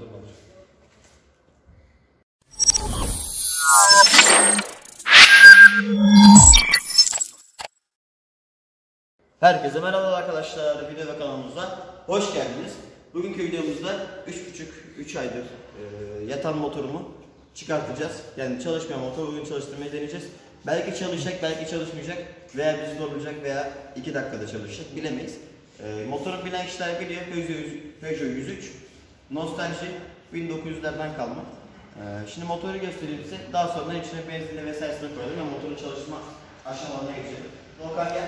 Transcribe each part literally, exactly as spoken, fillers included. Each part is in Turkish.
durmadır. Herkese merhaba arkadaşlar, video ve kanalımıza hoş geldiniz. Bugünkü videomuzda üç buçuk üç aydır e, yatan motorumu çıkartacağız. Yani çalışmayan motoru bugün çalıştırmayı deneyeceğiz. Belki çalışacak, belki çalışmayacak veya bizi zorlayacak veya iki dakikada çalışacak, bilemeyiz. E, motorun bilen kişiler biliyor, Peugeot yüz üç, nostalji, bin dokuz yüzlerden kalma. E, şimdi motoru göstereyim size, daha sonra içine benzinli vesairesini koyalım ve motorun çalışma aşamalarına geçelim. Volkan gel.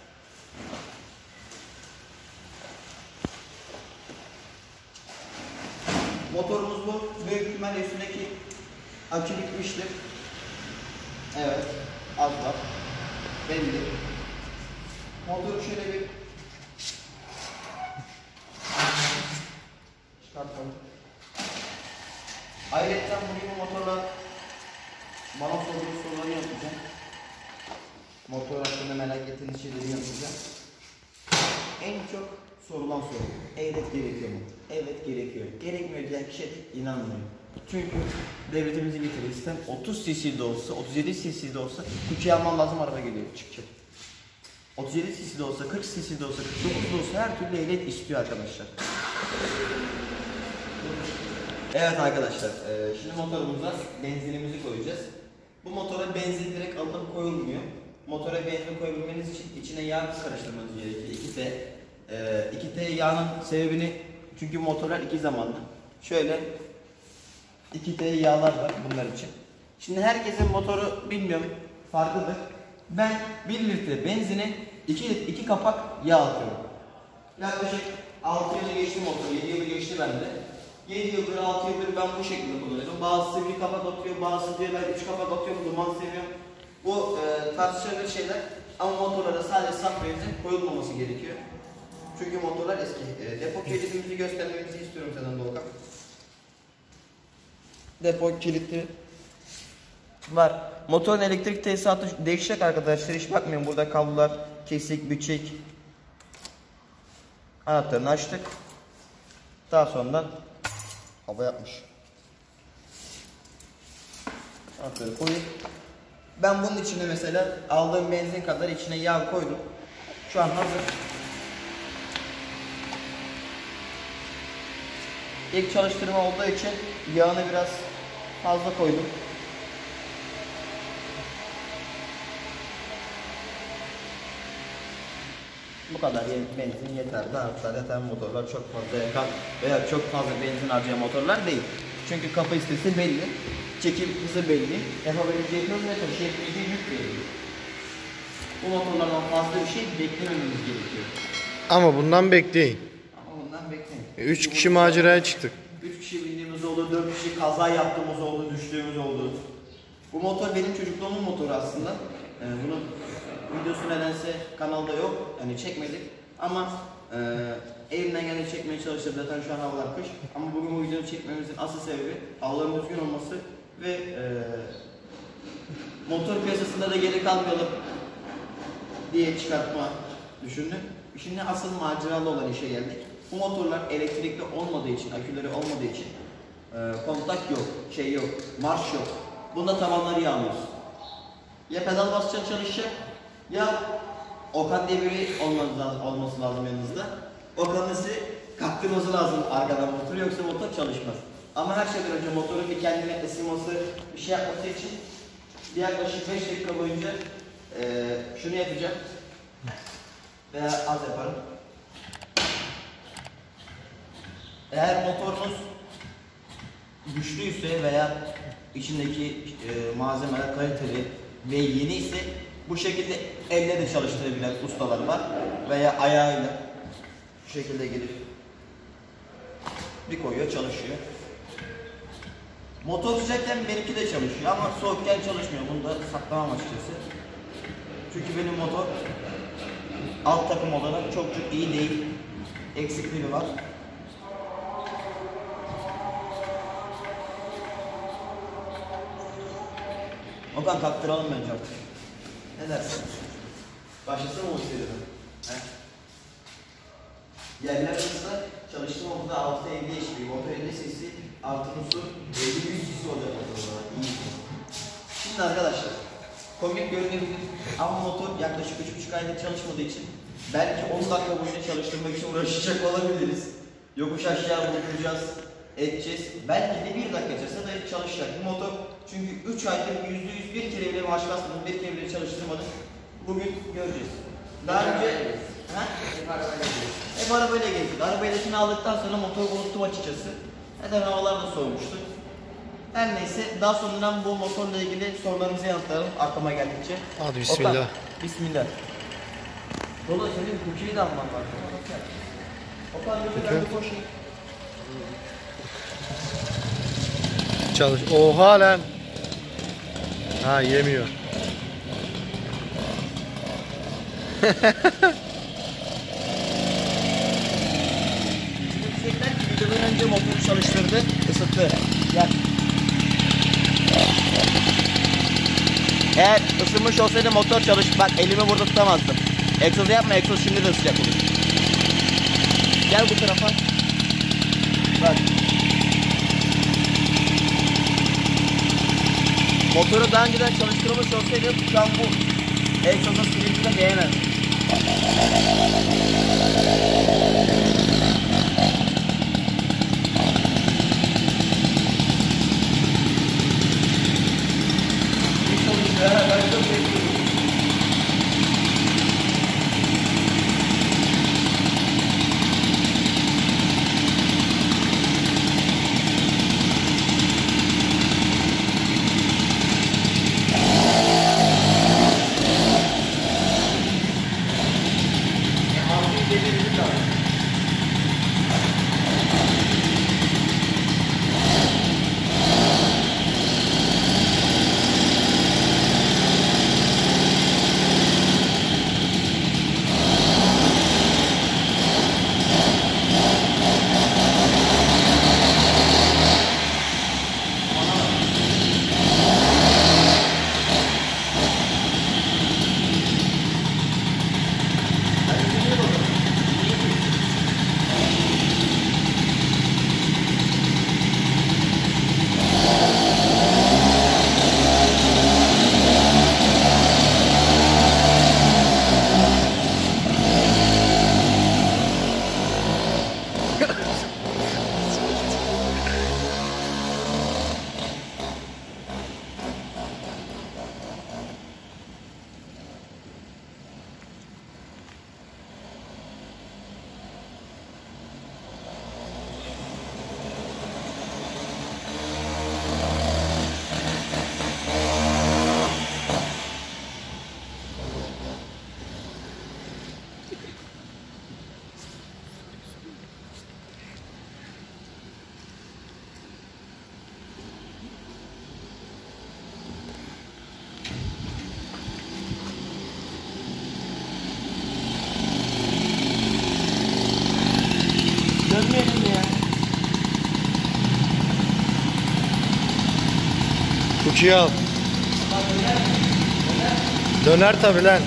Motorumuz bu. Büyük ihtimalle üstündeki akü bitmiştir. Evet. Az var. Belli. Motoru şöyle bir çıkartalım. Ayrıca bugün bu motorla bana sorduğunuz soruları yapacağım. Motor hakkında merak ettiğiniz şeyleri yapacağım. En çok sorulan soru. Evet gerekiyor mu? Evet gerekiyor. Gerekmiyor diyen kişi inanmıyor. Çünkü devletimizin getirdiği sistem otuz cc'de olsa, otuz yedi cc'de olsa kutuyu alman lazım, araba geliyor çıkacak. otuz yedi cc'de olsa, kırk cc'de olsa, kırk dokuzda olsa her türlü ehliyet istiyor arkadaşlar. Evet arkadaşlar, şimdi motorumuza benzinimizi koyacağız. Bu motora benzin direkt alınıp koyulmuyor. Motora benzin koyabilmeniz için içine yağ karıştırmanız gerekiyor. iki T. Ee, iki T yağının sebebini, çünkü motorlar iki zamanlı. Şöyle iki T yağlar var bunlar için. Şimdi herkesin motoru bilmiyorum farklıdır. Ben bir litre benzine iki kapak yağ atıyorum. Yaklaşık altı yılı geçti motor, yedi yılı geçti bende. yedi yıldır, altı yıldır ben bu şekilde kullanıyorum. Bazısı bir kapak atıyor, bazısı diyor ben üç kapak atıyorum, duman seviyorum. Bu e, tartışılır şeyler ama motorlara sadece saf benzin koyulmaması gerekiyor. Çünkü motorlar eski. E, depo kilidimizi göstermemizi istiyorum senden Doğukan. Depo kilidi var. Motorun elektrik tesisatı değişecek arkadaşlar. Hiç bakmayın, burada kablolar kesik, biçik. Anahtarını açtık. Daha sonra hava yapmış. Anahtarı koyup ben bunun içine mesela aldığım benzin kadar içine yağ koydum. Şu an hazır. İlk çalıştırma olduğu için yağını biraz fazla koydum. Bu kadar benzin yeterli. Hatta zaten motorlar çok fazla yakan veya çok fazla benzin harcayan motorlar değil. Çünkü kapasitesi belli, çekim hızı belli, yapabileceği hız ve taşıyabileceği yük belli. Bu motorlardan fazla bir şey beklemememiz gerekiyor. Ama bundan bekleyin. Ama bundan bekleyin. üç kişi maceraya çıktık. üç kişi bindiğimiz oldu, dört kişi kaza yaptığımız oldu, düştüğümüz oldu. Bu motor benim çocukluğumun motoru aslında. Ee, bunun videosu nedense kanalda yok, yani çekmedik. Ama e, elimden geleni çekmeye çalıştım. Zaten şu an havalar kış. Ama bugün bu videoyu çekmemizin asıl sebebi havaların düzgün olması ve e, motor piyasasında da geri kalmayalım diye çıkartma düşündüm. Şimdi asıl maceralı olan işe geldik. Bu motorlar elektrikli olmadığı için, aküleri olmadığı için e, kontak yok, şey yok, marş yok. Bunda tavanları yağlıyoruz. Ya pedal basacak çalışacak, ya Okan diye biri olması lazım, olması lazım yanınızda. Okan'ın sizi kaktırması lazım arkadan motoru, yoksa motor çalışmaz. Ama her şeyden önce motorun bir kendine ısınması, bir şey yapması için yaklaşık beş dakika boyunca e, şunu yapacağım. Veya az yaparım. Eğer motorunuz güçlüyse veya içindeki e, malzemeler kaliteli ve yeni ise bu şekilde elle de çalıştırabilen ustalar var veya ayağıyla bu şekilde gelip bir koyuyor, çalışıyor. Motor sıcakken benimki de çalışıyor ama soğukken çalışmıyor. Bunu da saklamam açıkçası. Çünkü benim motor alt takım olarak çok çok iyi değil. Eksikliği var. Okan kaptıralım bence artık. Ne dersin? Başlasın mı o seriden? Yerler arasında çalıştım ama motorumuzda altı elli H P, motor elli cc, artı Nus'un elli yüz cc olacak motorlar. İyi. Şimdi arkadaşlar, komik görünebilir ama motor yaklaşık üç buçuk aydır çalışmadığı için belki on dakika boyunca çalıştırmak için uğraşacak olabiliriz. Yokuş aşağı vuracağız, edeceğiz. Belki de bir dakika içerisinde de çalışacak bu motor. Çünkü üç aydır yüzde yüz bir kere bile maaş basmadım, bir kere bile çalıştırmadım. Bugün göreceğiz. Daha önce ha? Hep arabayla gezdik. Arabayla aldıktan sonra motoru unuttum açıkçası. Neden havalar da soğumuştu. Her neyse daha sonradan bu motorla ilgili sorularımızı yanıtlayalım aklıma geldikçe. Hadi bismillah. Okan, bismillah. Dolu senin kukiyi de alman lazım. Okan yürü ben bir koşayım. Çalış. Oha lan. Ha yemiyor. Diyecekler ki videodan önce motoru çalıştırdı, ısıttı. Gel. Eğer ısınmış olsaydı motor çalış, bak elimi burada tutamazdım. Egzozu yapma, egzoz şimdi de sıcak olur. Gel bu tarafa. Bak. Motoru daha önceden çalıştırılmış olsaydı şu an bu egzozun silintine değemez. Ben çok bekliyorum. Dönmeyelim ya. Kukiyi al. Döner tabi lan.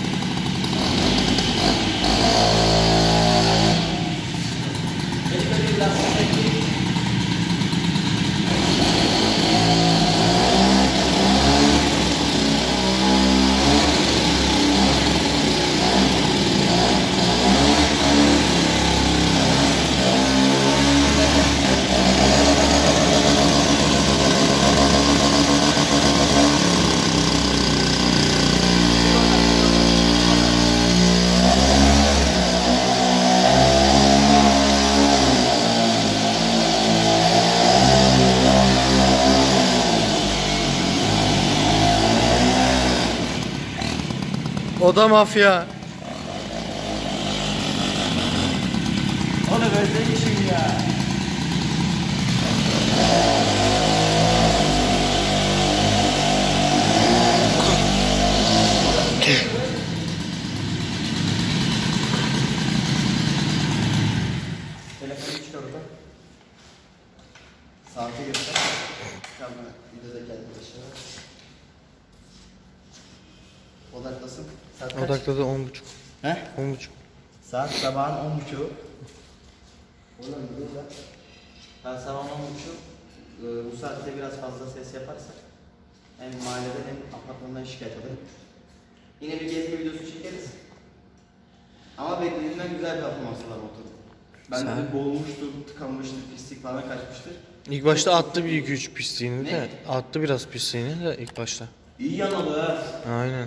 O da mafya. Onu özlemişim ya. Telefonu çıkar oradan. Saati göster. Kamera videodaki arkadaşlar. Odaklasın. Saat kaç? Odakladı on buçuk. He? On buçuk. Saat sabahın on buçuğu. Oğlum dur lan. Ben sana anlamamışım. Ee, bu saatte biraz fazla ses yaparsak hem mahalleden hem apartmandan şikayet ederim. Yine bir gezme videosu çekeriz. Ama beklediğimden güzel bir performansı var motorun. Ben Sen... de boğulmuştur, tıkanmıştır, pislik falan kaçmıştır. İlk başta attı bir iki üç pisliğini Ne? de. Attı biraz pisliğini de ilk başta. İyi yanalı ha. Aynen.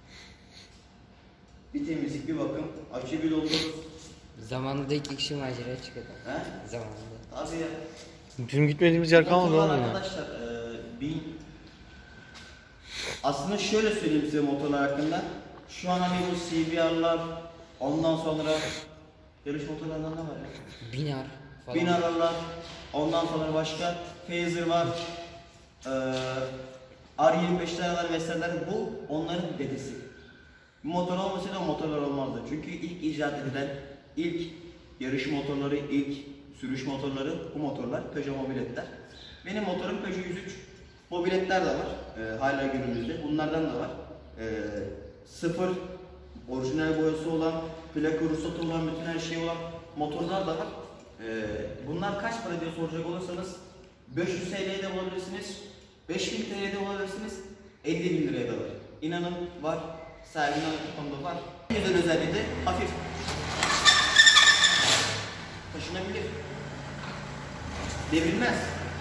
Bir temizlik, bir bakım, akü bir doldururuz. Zamanında iki kişi maceraya çıkıyordu. He? Zamanında. Tabii ya. Tüm gitmediğimiz yer kalmadı Motorlar oğlum. arkadaşlar, e, bin... Aslında şöyle söyleyeyim size motorlar hakkında. Şu an hani bu C B R'lar, ondan sonra yarış motorlarından ne var ya? Binar falan. Binarlar, ondan sonra başka Phaser var. Ee, R yirmi beşler var vesaireler, bu onların dedesi. Bu motor olmasaydı o motorlar olmazdı. Çünkü ilk icat edilen, ilk yarış motorları, ilk sürüş motorları bu motorlar, Peugeot mobiletler. Benim motorum Peugeot yüz üç. Mobiletler de var, ee, hala günümüzde. Bunlardan da var. Ee, sıfır, orijinal boyası olan, plaka ruhsatı olan, bütün her şey olan motorlar da var. Ee, bunlar kaç para diye soracak olursanız beş yüz T L'ye de bulabilirsiniz, beş bin T L'ye de bulabilirsiniz, elli bin liraya da var. İnanın var, sahibinin konuda var. Güzel özelliği de hafif. Taşınabilir. Devrilmez.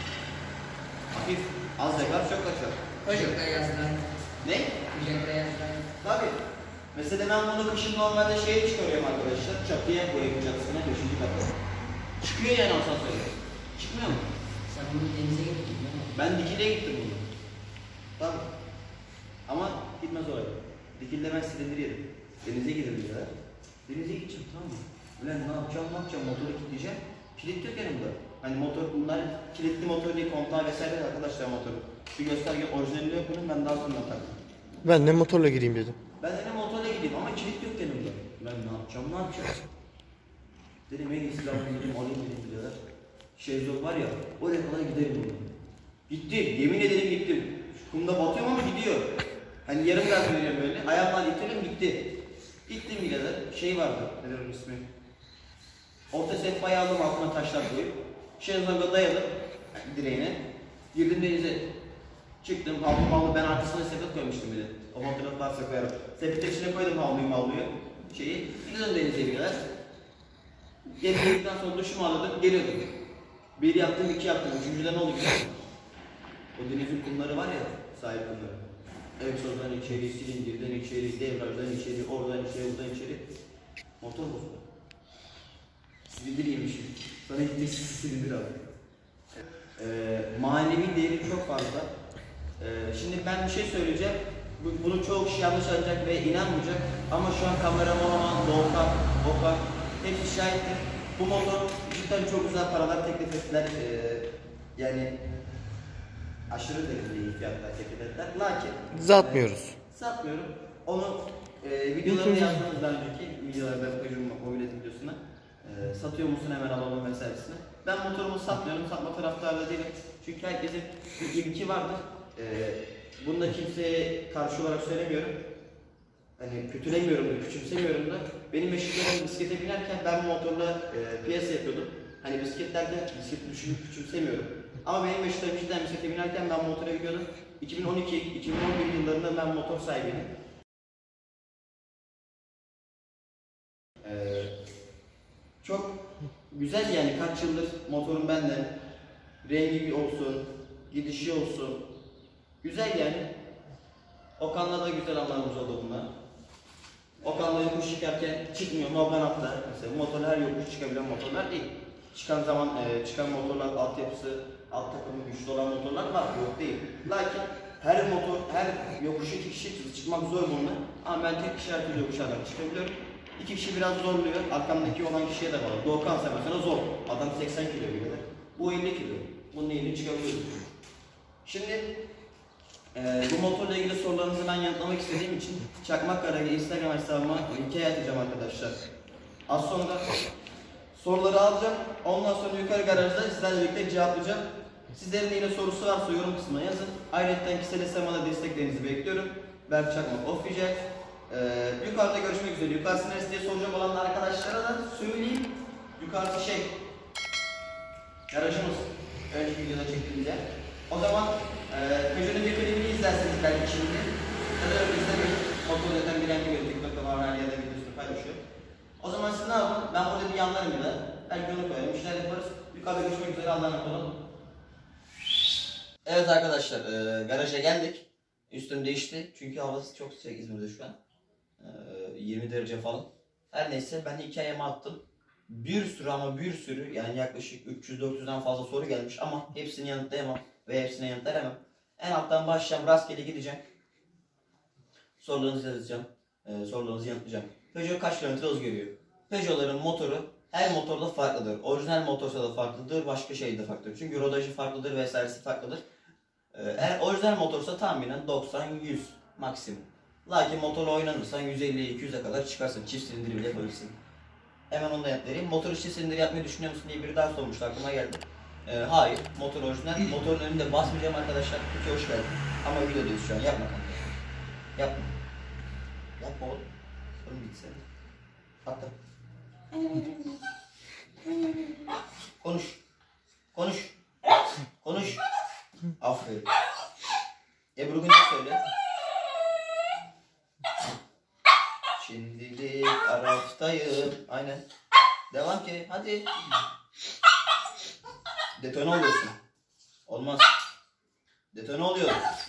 Hafif. Az yakar, çok kaçar. Kucakta yazdan. Ne? Kucakta yazdan. Tabii. Mesela ben bunu kışın normalde şeye çıkarıyorum arkadaşlar. Çatıya koyayım çatısına, beşinci katta. Çıkıyor yani asansörde. Çıkmıyor mu? Sen bunu denize getirdin değil mi? Ben dikiliye gittim bunu. Tabii. Ama gitmez oraya. Dikilde ben silindir yedim. Denize gidelim ya. Denize gideceğim, tamam mı? Ulan ne yapacağım, ne yapacağım? Motoru kilitleyeceğim. Kilit yok yanımda. Hani motor, bunlar kilitli motor değil, kontağı vesaire de arkadaşlar motoru. Bir gösterge orijinalinde yok bunun, ben daha sonra taktım. Ben de motorla gireyim dedim. Ben dedim motorla gideyim ama kilit yok yanımda. Ben ne yapacağım, ne yapacağım? Dedim en iyisi ben dedim alayım dedim birader. Şezlong var ya, oraya kadar giderim bunu. Gittim, yemin ederim gittim. Şu kumda batıyorum ama gidiyor. Hani yarım gaz veriyorum böyle, ayağımla ittirdim gitti. Gittim birader, şey vardı, nedir onun ismi? Orta sehpayı aldım altına taşlar koyup. Şezlong'a dayadım, yani direğine. Girdim denize. Çıktım, havlu havlu, ben arkasına sepet koymuştum bir de. O fotoğraf varsa koyarım. Sepetin içine koydum havluyu havluyu. Şeyi, gidiyorum denize biraz. Geldikten sonra duşumu aldım, geliyordum. Bir yaptım, iki yaptım, üçüncüde ne oldu biliyor musun? O denizin kumları var ya, sahil kumları. Egzozdan içeri, silindirden içeri, devrajdan içeri, oradan içeri, buradan içeri. Motor bozuldu. Silindir yemişim. Sana gittik silindir aldım. Ee, manevi değeri çok fazla. Ee, şimdi ben bir şey söyleyeceğim. Bu- Bunu çoğu kişi yanlış anlayacak ve inanmayacak. Ama şu an kameraman olan Doğukan, Okan hepsi şahittir. Bu motor cidden çok güzel paralar teklif ettiler. Ee, yani aşırı derecede fiyatlar teklif ettiler. Lakin Satmıyoruz. e, satmıyorum. Onu e, videolarını yazdığımız daha önceki videolarda koyuyorum mobilet videosuna. E, satıyor musun hemen alalım vesairesine. Ben motorumu satmıyorum, satma taraftarı değilim. Çünkü herkesin bir ilki vardır. E, bunu da kimseye karşı olarak söylemiyorum. Hani kötülemiyorum da, küçümsemiyorum da. Benim eşitlerim bisiklete binerken ben bu motorla e, piyasa yapıyordum. Hani bisikletlerde bisiklet düşünüp küçümsemiyorum. Ama benim eşitlerim cidden bisiklete binerken ben motora gidiyordum. iki bin on iki iki bin on bir yıllarında ben motor sahibiydim. Ee, çok güzel yani, kaç yıldır motorum bende. Rengi olsun, gidişi olsun. Güzel yani. Okan'la da güzel anlarımız oldu bunlar. Okan'la yokuş çıkarken çıkmıyor, no kanatla. Mesela motor her yokuş çıkabilen motorlar değil. Çıkan zaman e, çıkan motorlar altyapısı, alt takımı güçlü olan motorlar var, yok değil. Lakin her motor, her yokuşu iki kişi çıkmak zor bununla. Ama ben tek kişi her türlü yokuşlardan çıkabiliyorum. İki kişi biraz zorluyor, arkamdaki olan kişiye de bağlı. Doğukan ise mesela zor, adam seksen kilo gidiyor. Bu elli kilo, bunun elli çıkabiliyor. Şimdi Ee, bu motorla ilgili sorularınızı ben yanıtlamak istediğim için Çakmak Karagi Instagram hesabıma linke atacağım arkadaşlar. Az sonra soruları alacağım. Ondan sonra yukarı garajda sizlerle birlikte cevaplayacağım. Sizlerin de yine sorusu varsa yorum kısmına yazın. Ayrıca kişisel hesabıma desteklerinizi bekliyorum. Berk Çakmak Official. Ee, yukarıda görüşmek üzere. Yukarısı neresi diye soracak olan arkadaşlara da söyleyeyim. Yukarısı şey, Garajımız önceki videoda çektiğimiz yer. O zaman e, Peugeot'un bir klibini izlerseniz belki şimdi. Ya da bizde bir motor zaten bilen gibi TikTok'ta var her yerde videosunu paylaşıyor. O zaman siz ne yapın? Ben burada bir yanlarım bir de. Belki onu koyarım. İşler yaparız. Yukarıda görüşmek üzere. Allah'a emanet olun. Evet arkadaşlar, e, garaja geldik. Üstüm değişti çünkü havası çok sıcak İzmir'de şu an. E, yirmi derece falan. Her neyse ben de hikayemi attım. Bir sürü ama bir sürü yani yaklaşık üç yüz dört yüzden fazla soru gelmiş ama hepsini yanıtlayamam ve hepsine yanıt veremem. En alttan başlayacağım, rastgele gideceğim. Sorularınızı yazacağım, e, sorularınızı yanıtlayacağım. Peugeot kaç kilometre hız görüyor? Peugeot'ların motoru her motorda farklıdır. Orijinal motorsa da farklıdır, başka şey de farklıdır. Çünkü rodajı farklıdır vesairesi farklıdır. Eğer orijinal motorsa tahminen doksan yüz maksimum. Lakin motorla oynanırsan yüz elli iki yüze kadar çıkarsın. Çift silindir bile yapabilirsin. Hemen onu da yanıt vereyim. Motoru çift silindir yapmayı düşünüyor musun diye biri daha sormuştu, aklıma geldi. Ee, hayır, motor orijinal. Motorun önünde basmayacağım arkadaşlar. Peki hoş geldin. Ama videodayız şu an. Yapma kanka. Yapma. Yapma oğlum. Sorun bitsin. Hatta. Konuş. Konuş. Konuş. Aferin. Ebru Güney söyle. Şimdilik Arap'tayım. Aynen. Devam ki. Hadi. Detone oluyorsun. Olmaz. Detone oluyor.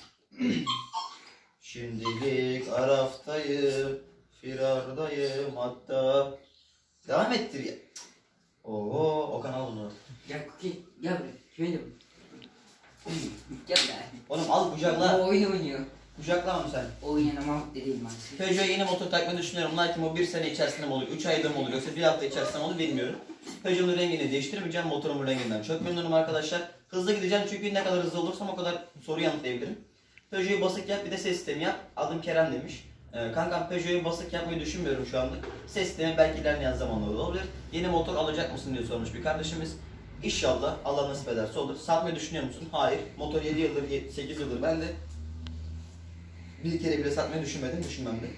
Şimdilik Arap'tayım. Firardayım hatta. Devam ettir ya. Oo, Okan al bunu. Gel Cookie, gel buraya. Şöyle. Gel be. Oğlum al kucakla. O oyun oynuyor. Kucakla onu sen. Oynamam dediğim maalesef. Peugeot'a yeni motor takmayı düşünüyorum. Lakin o bir sene içerisinde mi olur, üç ayda mı olur yoksa bir hafta içerisinde mi olur bilmiyorum. Peugeot'un rengini değiştirmeyeceğim. Motorumun renginden çok memnunum arkadaşlar. Hızlı gideceğim çünkü ne kadar hızlı olursam o kadar soru yanıtlayabilirim. Peugeot'u basık yap, bir de ses sistemi yap. Adım Kerem demiş. Ee, kankam Peugeot'u basık yapmayı düşünmüyorum şu anda. Ses sistemi belki ilerleyen zamanlarda olabilir. Yeni motor alacak mısın diye sormuş bir kardeşimiz. İnşallah Allah nasip ederse olur. Satmayı düşünüyor musun? Hayır. Motor yedi yıldır, sekiz yıldır bende. Bir kere bile satmayı düşünmedim, düşünmem de.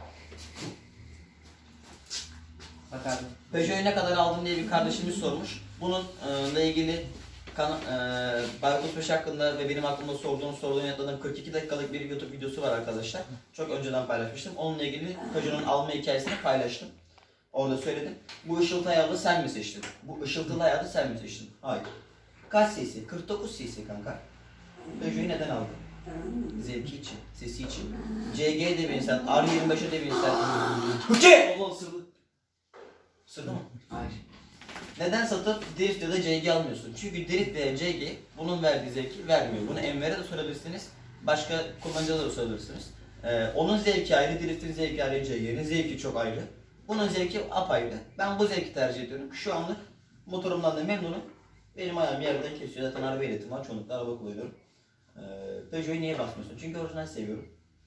Bak abi. Peugeot'u ne kadar aldın diye bir kardeşimiz sormuş. Bununla ilgili kan, e, Baykuş beş hakkında ve benim hakkımda sorduğum soruların yanıtladığım kırk iki dakikalık bir YouTube videosu var arkadaşlar. Çok önceden paylaşmıştım. Onunla ilgili Peugeot'un alma hikayesini paylaştım. Orada söyledim. Bu ışıltı ayarı sen mi seçtin? Bu ışıltılı ayarı sen mi seçtin? Hayır. Kaç cc? kırk dokuz cc kanka. Peugeot'u neden aldın? Zevki için, sesi için. C G de bir insan, R yirmi beşe de bir insan. Hıçı! Allah ısırdı. Isırdı mı? Hayır. Neden satıp Drift ya da C G almıyorsun? Çünkü Drift veya C G bunun verdiği zevki vermiyor. Bunu Enver'e de sorabilirsiniz, başka kullanıcılara da sorabilirsiniz. Ee, onun zevki ayrı, Drift'in zevki ayrı, C G'nin zevki çok ayrı. Bunun zevki apayrı. Ben bu zevki tercih ediyorum. Şu anlık motorumdan da memnunum. Benim ayağım yerden kesiyor. Zaten araba ehliyetim var. Çoğunlukla araba kullanıyorum. Ee, Peugeot'u niye basmıyorsun? Çünkü orijinal seviyorum.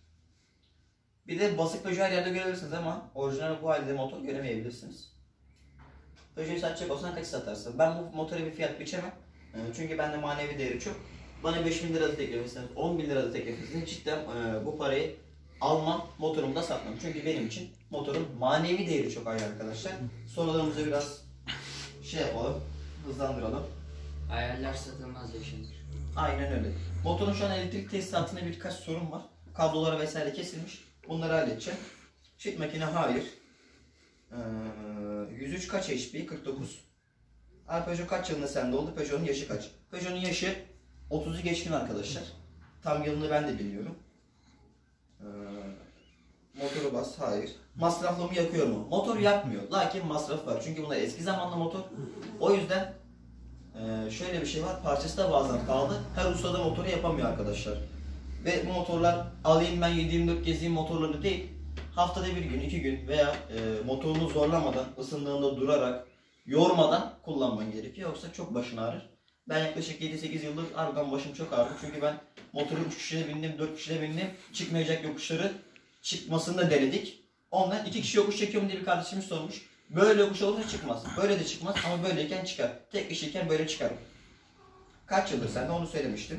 Bir de basık Peugeot her yerde görebilirsiniz ama orijinal bu halde motor göremeyebilirsiniz. Peugeot'u satacak olsan kaç satarsın? Ben bu motora bir fiyat biçemem. Ee, çünkü bende manevi değeri çok. Bana beş bin lira da teklif etseniz, on bin lira da teklif etseniz cidden e, bu parayı almam, motorumu da satmam. Çünkü benim için motorun manevi değeri çok ayrı arkadaşlar. Sorularımızı biraz şey yapalım, hızlandıralım. Ayarlar satılmaz yaşanır. Aynen öyle. Motorun şu an elektrik tesisatında birkaç sorun var. Kabloları vesaire kesilmiş. Bunları halledeceğim. Çift makine hayır. Ee, yüz üç kaç H P? kırk dokuz. Abi Peugeot kaç yılında sende oldu? Peugeot'un yaşı kaç? Peugeot'un yaşı otuzu geçkin arkadaşlar. Tam yılını ben de biliyorum. Ee, motoru bas, hayır. Masraflı mı, yakıyor mu? Motor yakmıyor. Lakin masraf var. Çünkü bunlar eski zamanlı motor. O yüzden e, şöyle bir şey var. Parçası da bazen kaldı. Her ustada motoru yapamıyor arkadaşlar. Ve bu motorlar alayım ben yedi yirmi dört gezeyim motorları değil. Haftada bir gün, iki gün veya e, motorunu zorlamadan, ısındığında durarak, yormadan kullanman gerekiyor. Yoksa çok başın ağrır. Ben yaklaşık yedi sekiz yıldır harbiden başım çok ağrıyor. Çünkü ben motoru üç kişiyle bindim, dört kişiyle bindim. Çıkmayacak yokuşları çıkmasını da denedik. Ondan iki kişi yokuş çekiyorum diye bir kardeşimiz sormuş. Böyle yokuş olursa çıkmaz. Böyle de çıkmaz ama böyleyken çıkar. Tek kişiyken böyle çıkar. Kaç yıldır sen de onu söylemiştim.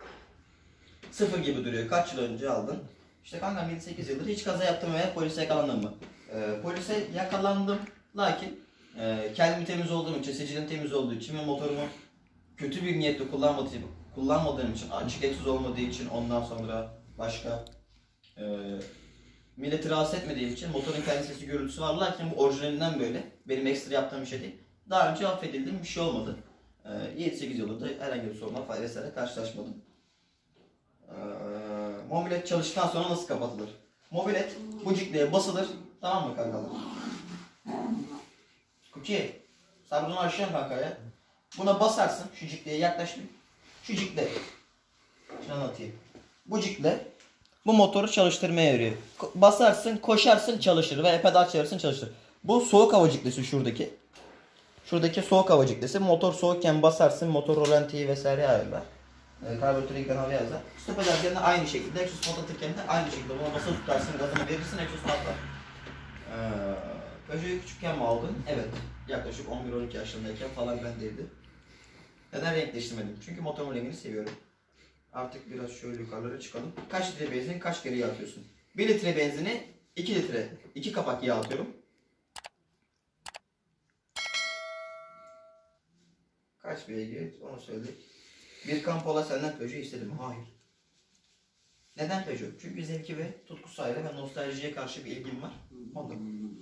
Sıfır gibi duruyor. Kaç yıl önce aldın? İşte kankam yedi sekiz yıldır hiç kaza yaptım veya polise yakalandım mı? Ee, polise yakalandım. Lakin e, kendim temiz olduğum için, sicilim temiz olduğu için ve motorumu kötü bir niyetle kullanmadığım, kullanmadığım için, açık egzoz olmadığı için, ondan sonra başka e, milleti rahatsız etmediğim için motorun kendi sesi gürültüsü var. Lakin bu orijinalinden böyle. Benim ekstra yaptığım bir şey değil. Daha önce affedildiğim bir şey olmadı. E, yedi sekiz yılında herhangi bir sorunla vesaire karşılaşmadım. E, mobilet çalıştıktan sonra nasıl kapatılır? Mobilet bu cikliğe basılır. Tamam mı kankalar? Cookie. Sen bunu aşağı kanka ya. Buna basarsın. Şu cikliğe yaklaş bir. Şu cikle. Şunu anlatayım. Bu cikle bu motoru çalıştırmaya yarıyor. Ko- Basarsın, koşarsın çalışır veya pedal çevirirsin çalışır. Bu soğuk hava ciklesi şuradaki. Şuradaki soğuk hava ciklesi. Motor soğukken basarsın, motor rolantiyi vesaire ayarlar. E, karbüratörü yıkan havaya yazar. Stop ederken de aynı şekilde, egzoz patlatırken de aynı şekilde. Buna basılı tutarsın, gazını verirsin, egzoz patlar. Ee, Peugeot'u küçükken mi aldın? Evet. Yaklaşık on bir on iki yaşlarındayken falan bendeydi. Neden renk değiştirmedim? Çünkü motorun rengini seviyorum. Artık biraz şöyle yukarılara çıkalım. Kaç litre benzin kaç kere yağ atıyorsun? bir litre benzini iki litre, iki kapak yağ atıyorum. Kaç beygir onu söyle. Bir Kampola senden Peugeot istedim. Hayır. Neden Peugeot? Çünkü zevki ve tutkusu ayrı ve nostaljiye karşı bir ilgim var. Ondan.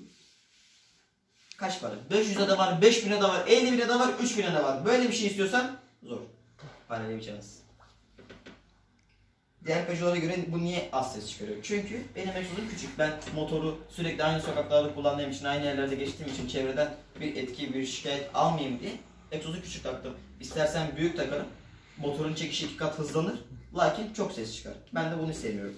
Kaç para? beş yüze de var, beş bine de var, elli bine de var, üç bine de var. Böyle bir şey istiyorsan zor. Parayla biçemezsin. Diğer Peugeot'lara göre bu niye az ses çıkarıyor? Çünkü benim egzozum küçük. Ben motoru sürekli aynı sokaklarda kullandığım için, aynı yerlerde geçtiğim için çevreden bir etki, bir şikayet almayayım diye egzozu küçük taktım. İstersen büyük takarım. Motorun çekişi iki kat hızlanır. Lakin çok ses çıkar. Ben de bunu sevmiyorum.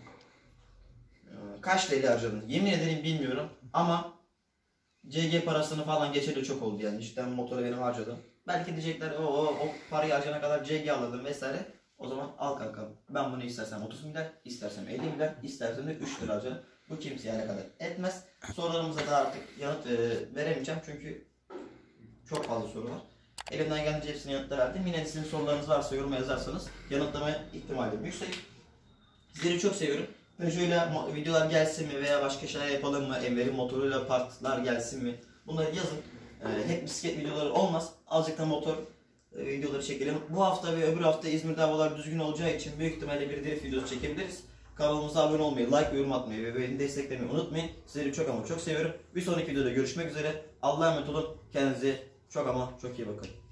Kaç T L harcadın? Yemin ederim bilmiyorum ama C G parasını falan geçeli çok oldu yani. İşte motoru benim harcadım. Belki diyecekler o, o, o parayı harcana kadar C G alırdım vesaire. O zaman al kankam. Ben bunu istersem otuz milyar, istersem elli milyar, istersem de üç lira harcarım. Bu kimseye alakadar etmez. Sorularımıza da artık yanıt e, veremeyeceğim çünkü çok fazla soru var. Elimden gelince hepsine yanıtlar verdim. Yine sizin sorularınız varsa yoruma yazarsanız yanıtlamaya ihtimalim yüksek. Sizleri çok seviyorum. Peugeot'la videolar gelsin mi veya başka şeyler yapalım mı? Enver'in motoruyla partlar gelsin mi? Bunları yazın. Ee, hep bisiklet videoları olmaz. Azıcık da motor e, videoları çekelim. Bu hafta ve öbür hafta İzmir'de havalar düzgün olacağı için büyük ihtimalle bir drift videosu çekebiliriz. Kanalımıza abone olmayı, like ve yorum atmayı ve beni desteklemeyi unutmayın. Sizleri çok ama çok seviyorum. Bir sonraki videoda görüşmek üzere. Allah'a emanet olun. Kendinize çok ama çok iyi bakın.